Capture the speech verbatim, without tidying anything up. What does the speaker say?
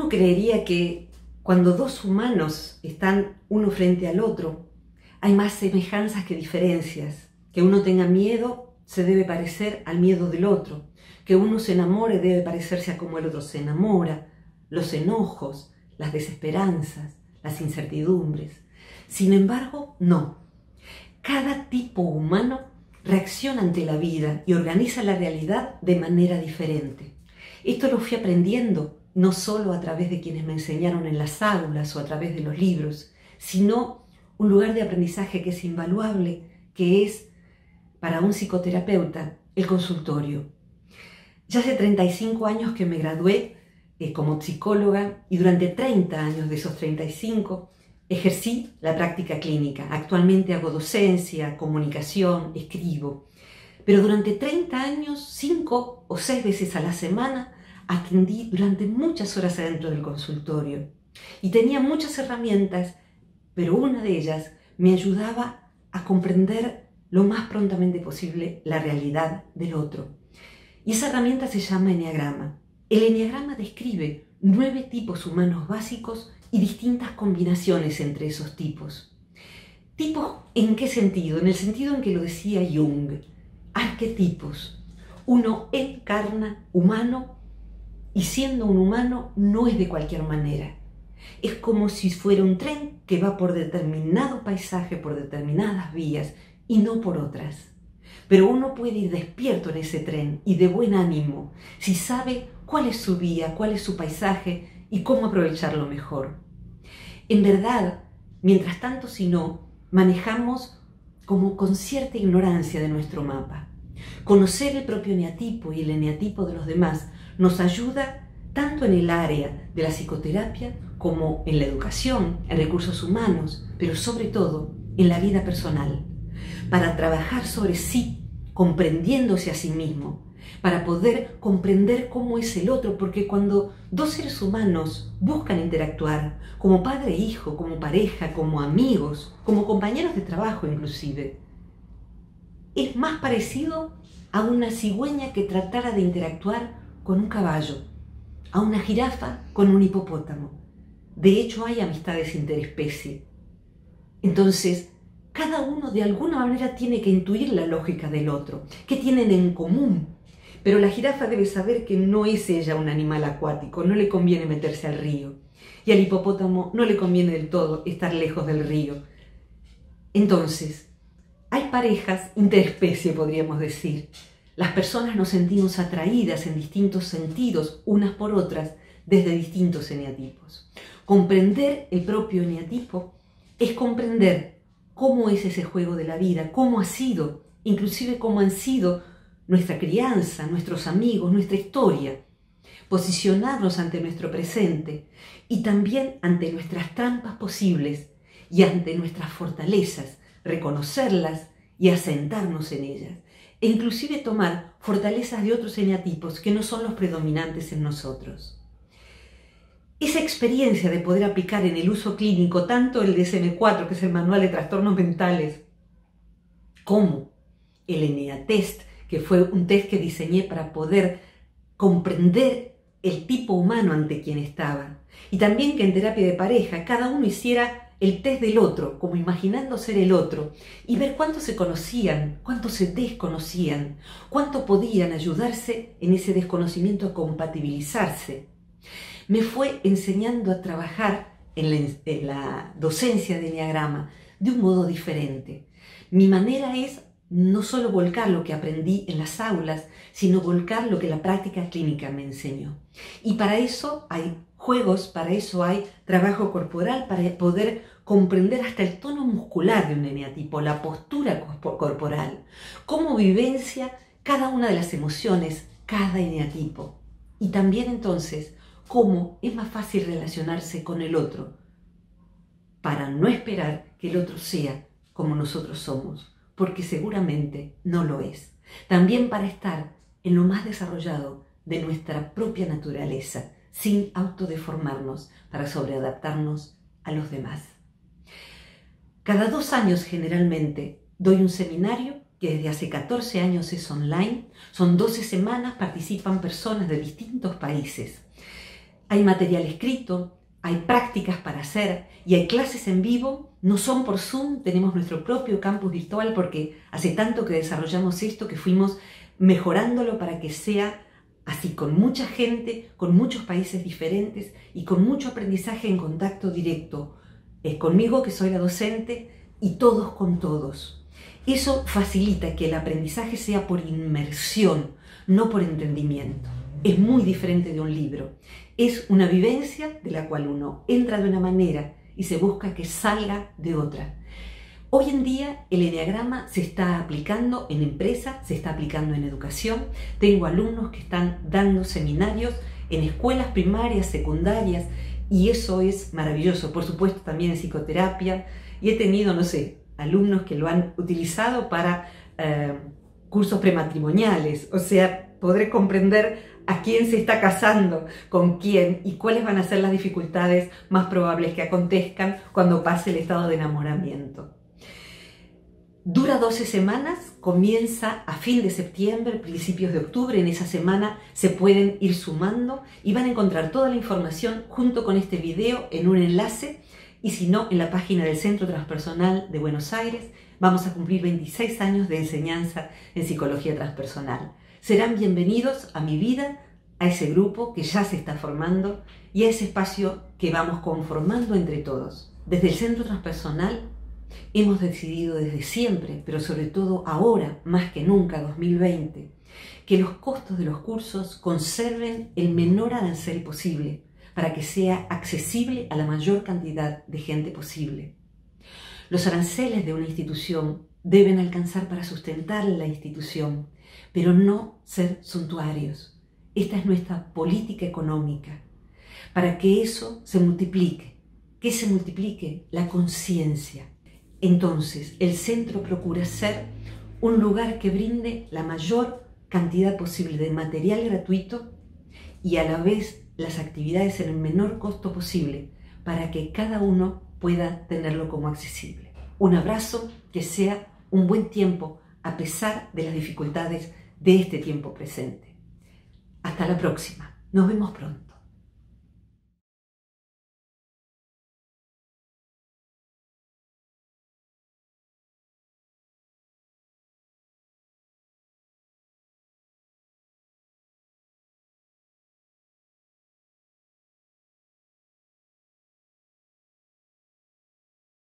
Uno creería que cuando dos humanos están uno frente al otro, hay más semejanzas que diferencias. Que uno tenga miedo se debe parecer al miedo del otro. Que uno se enamore debe parecerse a cómo el otro se enamora. Los enojos, las desesperanzas, las incertidumbres. Sin embargo, no. Cada tipo humano reacciona ante la vida y organiza la realidad de manera diferente. Esto lo fui aprendiendo no solo a través de quienes me enseñaron en las aulas o a través de los libros, sino un lugar de aprendizaje que es invaluable, que es, para un psicoterapeuta, el consultorio. Ya hace treinta y cinco años que me gradué eh, como psicóloga y durante treinta años de esos treinta y cinco ejercí la práctica clínica. Actualmente hago docencia, comunicación, escribo. Pero durante treinta años, cinco o seis veces a la semana, atendí durante muchas horas adentro del consultorio. Y tenía muchas herramientas, pero una de ellas me ayudaba a comprender lo más prontamente posible la realidad del otro. Y esa herramienta se llama Eneagrama. El Eneagrama describe nueve tipos humanos básicos y distintas combinaciones entre esos tipos. ¿Tipos en qué sentido? En el sentido en que lo decía Jung. Arquetipos. Uno encarna humano y siendo un humano no es de cualquier manera. Es como si fuera un tren que va por determinado paisaje, por determinadas vías y no por otras. Pero uno puede ir despierto en ese tren y de buen ánimo si sabe cuál es su vía, cuál es su paisaje y cómo aprovecharlo mejor. En verdad, mientras tanto si no, manejamos como con cierta ignorancia de nuestro mapa. Conocer el propio eneatipo y el eneatipo de los demás nos ayuda tanto en el área de la psicoterapia como en la educación, en recursos humanos, pero sobre todo en la vida personal, para trabajar sobre sí, comprendiéndose a sí mismo, para poder comprender cómo es el otro, porque cuando dos seres humanos buscan interactuar, como padre e hijo, como pareja, como amigos, como compañeros de trabajo inclusive, es más parecido a una cigüeña que tratara de interactuar con un caballo, a una jirafa con un hipopótamo. De hecho, hay amistades interespecie. Entonces, cada uno de alguna manera tiene que intuir la lógica del otro. ¿Qué tienen en común? Pero la jirafa debe saber que no es ella un animal acuático, no le conviene meterse al río. Y al hipopótamo no le conviene del todo estar lejos del río. Entonces, hay parejas interespecie, podríamos decir. Las personas nos sentimos atraídas en distintos sentidos, unas por otras, desde distintos eneatipos. Comprender el propio eneatipo es comprender cómo es ese juego de la vida, cómo ha sido, inclusive cómo han sido nuestra crianza, nuestros amigos, nuestra historia. Posicionarnos ante nuestro presente y también ante nuestras trampas posibles y ante nuestras fortalezas, reconocerlas y asentarnos en ellas. E inclusive tomar fortalezas de otros eneatipos que no son los predominantes en nosotros. Esa experiencia de poder aplicar en el uso clínico tanto el D S M cuatro, que es el Manual de Trastornos Mentales, como el Eneatest, que fue un test que diseñé para poder comprender el tipo humano ante quien estaba. Y también que en terapia de pareja cada uno hiciera el test del otro, como imaginando ser el otro, y ver cuánto se conocían, cuánto se desconocían, cuánto podían ayudarse en ese desconocimiento a compatibilizarse. Me fue enseñando a trabajar en la, en la docencia de Eneagrama de un modo diferente. Mi manera es no solo volcar lo que aprendí en las aulas, sino volcar lo que la práctica clínica me enseñó. Y para eso hay juegos, para eso hay trabajo corporal, para poder comprender hasta el tono muscular de un eneatipo, la postura corporal, cómo vivencia cada una de las emociones, cada eneatipo. Y también entonces, cómo es más fácil relacionarse con el otro, para no esperar que el otro sea como nosotros somos, porque seguramente no lo es. También para estar en lo más desarrollado de nuestra propia naturaleza, sin autodeformarnos para sobreadaptarnos a los demás. Cada dos años generalmente doy un seminario que desde hace catorce años es online. Son doce semanas, participan personas de distintos países. hay material escrito, hay prácticas para hacer y hay clases en vivo. No son por Zoom, tenemos nuestro propio campus virtual porque hace tanto que desarrollamos esto que fuimos mejorándolo para que sea así, con mucha gente, con muchos países diferentes y con mucho aprendizaje en contacto directo. Es conmigo, que soy la docente, y todos con todos. Eso facilita que el aprendizaje sea por inmersión, no por entendimiento. Es muy diferente de un libro. Es una vivencia de la cual uno entra de una manera y se busca que salga de otra. Hoy en día el eneagrama se está aplicando en empresas, se está aplicando en educación. Tengo alumnos que están dando seminarios en escuelas primarias, secundarias, y eso es maravilloso. Por supuesto también en psicoterapia, y he tenido, no sé, alumnos que lo han utilizado para eh, cursos prematrimoniales. O sea, podré comprender a quién se está casando, con quién y cuáles van a ser las dificultades más probables que acontezcan cuando pase el estado de enamoramiento. Dura doce semanas, comienza a fin de septiembre, principios de octubre. En esa semana se pueden ir sumando y van a encontrar toda la información junto con este video en un enlace, y si no, en la página del Centro Transpersonal de Buenos Aires. Vamos a cumplir veintiséis años de enseñanza en psicología transpersonal. Serán bienvenidos a mi vida, a ese grupo que ya se está formando y a ese espacio que vamos conformando entre todos. Desde el Centro Transpersonal hemos decidido desde siempre, pero sobre todo ahora, más que nunca, dos mil veinte, que los costos de los cursos conserven el menor arancel posible para que sea accesible a la mayor cantidad de gente posible. Los aranceles de una institución deben alcanzar para sustentar la institución, pero no ser suntuarios. Esta es nuestra política económica, para que eso se multiplique. ¿Qué se multiplique? La conciencia. Entonces, el centro procura ser un lugar que brinde la mayor cantidad posible de material gratuito y a la vez las actividades en el menor costo posible para que cada uno pueda tenerlo como accesible. Un abrazo, que sea un buen tiempo a pesar de las dificultades de este tiempo presente. Hasta la próxima. Nos vemos pronto.